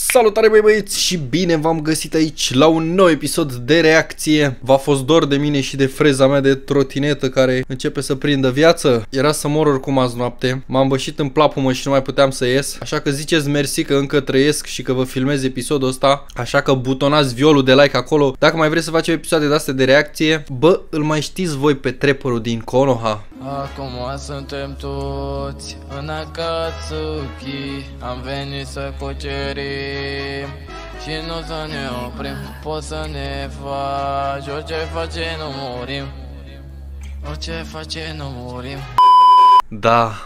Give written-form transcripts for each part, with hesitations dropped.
Salutare băieți și bine v-am găsit aici la un nou episod de reacție. V-a fost dor de mine și de freza mea de trotinetă care începe să prindă viață? Era să mor oricum azi noapte. M-am bășit în plapumă și nu mai puteam să ies. Așa că ziceți mersi că încă trăiesc și că vă filmez episodul ăsta. Așa că butonați violul de like acolo dacă mai vreți să facem episoade de astea de reacție. Bă, îl mai știți voi pe trapperul din Konoha? Acum suntem toți în Akatsuki. Am venit să cucerim și nu să ne oprim. Poți să ne faci orice face, nu murim. Orice face, nu murim. Da.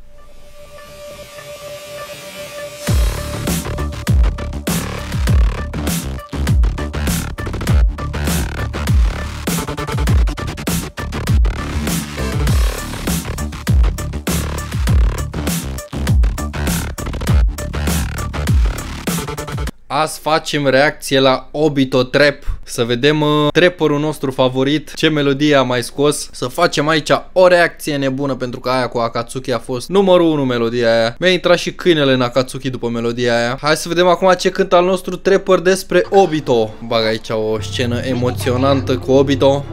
Azi facem reacție la Obito Trap. Să vedem trapperul nostru favorit, ce melodie a mai scos. Să facem aici o reacție nebună, pentru că aia cu Akatsuki a fost numărul 1 melodia aia. Mi-a intrat și câinele în Akatsuki după melodia aia. Hai să vedem acum ce cântă al nostru trapper despre Obito. Bag aici o scenă emoționantă cu Obito.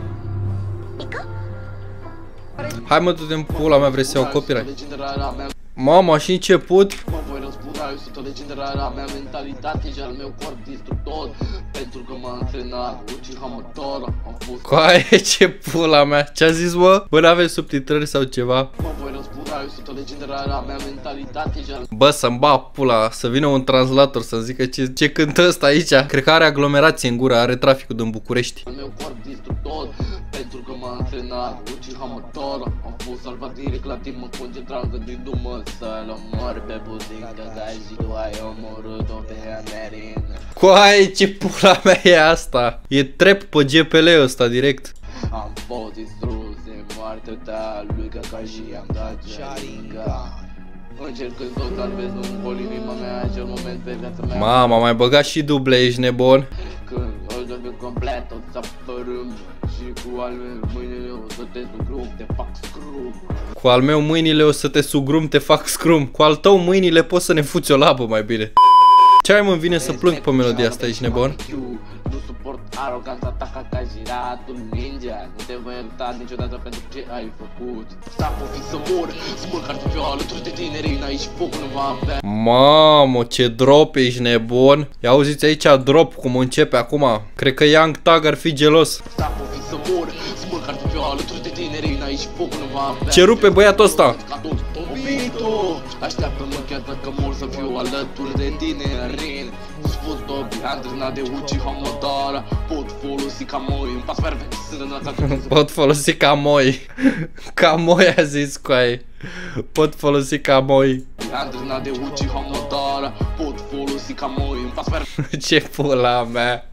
Hai mă, du-te în pula mea, vrei să iau copyright? Mama, și început. Eu sunt o legendă rară a mea mentalitate și al meu corp distrugător. Pentru că m-a antrenat Uchiha Madara. Am fost Coaie, ce pula mea. Ce-a zis, bă? Bă, n-aveți subtitrări sau ceva? Mă voi răspunda, eu sunt o legendă rară a mea mentalitate și al... Bă, să-mi ba pula, să vină un translator să-mi zică ce cântă ăsta aici. Cred că are aglomerație în gură, are traficul din București. Al meu corp distrugător. Pentru că m-a antrenat Uchiha Madara. Am fost salvat direct la timp, mă concentram gândindu-mă să-l omor pe buzincă ca și tu ai omorât-o pe Amerin. Coaie, ce pula mea e asta? E trap pe GPL ăsta direct. Am fost distrus de moartea ta lui Kakashi, am dat Sharingan. Încercând să o salvez, nu îmbol inima mea, acel moment pe viața mea. Mama, mai băgat și duble, ești nebun. Când o să complet, o să apărâm. Și cu al meu mâinile o să te sugrum, te fac scrum. Cu al meu mâinile o să te sugrum, te fac scrum. Cu al tău mâinile poți să ne fuți o labă mai bine. Ce ai, mă, vine să plâng pe melodia asta, ești nebun? Nu suport aroganța ta ca Kajiratul ninja. Nu te voi ierta niciodată pentru ce ai făcut. Sapo fi să mor, spun că ar fi alături de tine, Reina, aici foc nu va avea. Mamă, ce drop, ești nebun. Ia auziți aici drop cum începe acum. Cred că Young Thug ar fi gelos. Sapo fi să mor, spun că ar fi alături de tine, Reina, aici foc nu va avea. Ce rupe băiatul ăsta? Obito, așteaptă-mă chiar dacă mor să fiu alături de tine, Rin. Spus Tobi, antrenat de Uchiha Madara. Pot folosi ca moi, îmi pas perfect. Pot folosi ca moi. Ca moi a zis coaie. Pot folosi ca moi. Antrenat de Uchiha Madara. Pot folosi ca moi, îmi pas perfect. Ce pula mea.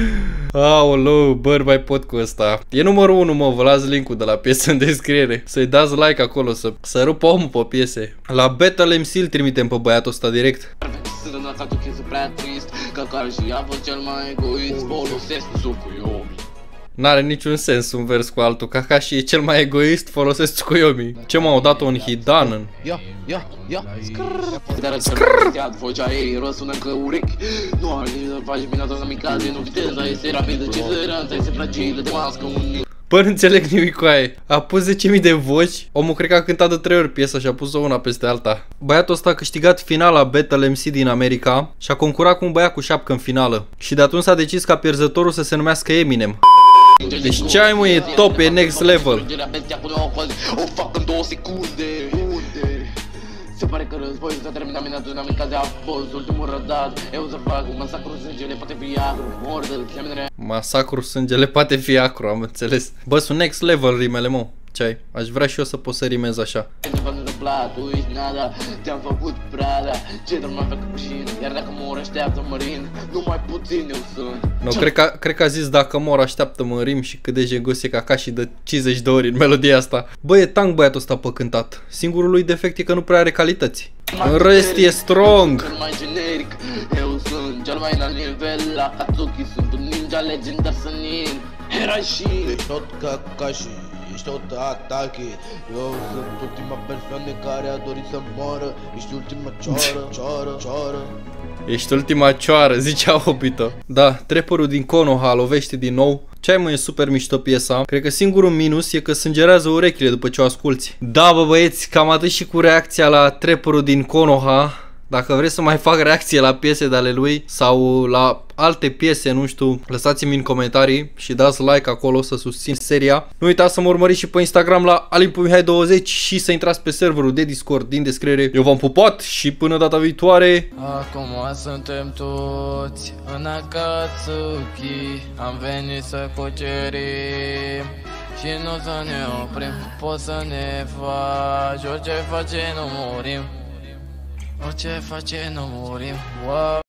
Aoleu, bă, mai pot cu ăsta. E numărul 1, mă, vă las link-ul de la piesă în descriere. Să-i dați like acolo, să rupă omul pe piese. La Battle MC îl trimitem pe băiatul ăsta direct. N-are niciun sens un vers cu altul. Kakashi e cel mai egoist, folosesc Tsukuyomi. Ce m-au dat un Hidanen? Ia Skrrr. Vocea ei răsună că urechi. Nu are nici să faci bine toată micaze. Nu viteza este rapidă, cizeranța este fragilă. De mască un... Bă, nu înțeleg nimic cu aia. A pus 10.000 de voci. Omul cred că a cântat de 3 ori piesa și a pus-o una peste alta. Băiatul ăsta a câștigat finala Battle MC din America și a concurat cu un băiat cu șapcă în finală. Și de atunci s-a decis ca pierzătorul să se numească Eminem. Deci ce ai, mă, e top, e next level. O fac în 2 secunde. Se pare că războiul s-a terminat, dinamica a fost ultimul rădat. Eu să fac un masacru, sângele poate fi acru, mordel, seminere. Masacru, sângele poate fi acru, am înțeles. Bă, sunt next level rimele, mă. Ce ai? Aș vrea și eu să pot să rimez așa. Te-am făcut prada, ce drum mai fac pușin. Iar dacă mor așteaptă-mă rin, numai puțin eu sunt. Nu, cred că a zis dacă mor așteaptă-mă în rim și cât de jegos e Kakashi de 50 de ori în melodia asta. Bă, e tank băiatul ăsta pe cântat. Singurul lui defect e că nu prea are calități. În rest e strong. Cel mai generic, eu sunt cel mai înalt nivel la Akatsuki, sunt un ninja legendar sănin. Hirashi, ești tot Kakashi, ești tot Ataki. Eu sunt ultima persoană care a dorit să moară. Ești ultima cioară. Ești ultima cioară, zicea Obito. Da, trapperul din Konoha lovește din nou. Ce ai, mă, e super mișto piesa. Cred că singurul minus e că sângerează urechile după ce o asculti. Da, bă, băieți, cam atât și cu reacția la trapperul din Konoha. Dacă vreți să mai fac reacție la piese de ale lui sau la alte piese, nu știu, lăsați-mi în comentarii și dați like acolo să susțin seria. Nu uitați să mă urmăriți și pe Instagram la Alin.Mihai20 și să intrați pe serverul de Discord din descriere. Eu v-am pupat și până data viitoare. Acum suntem toți în Akatsuki. Am venit să cucerim și nu să ne oprim. Poți să ne faci, orice face nu murim. Orice face nu murim. Wow.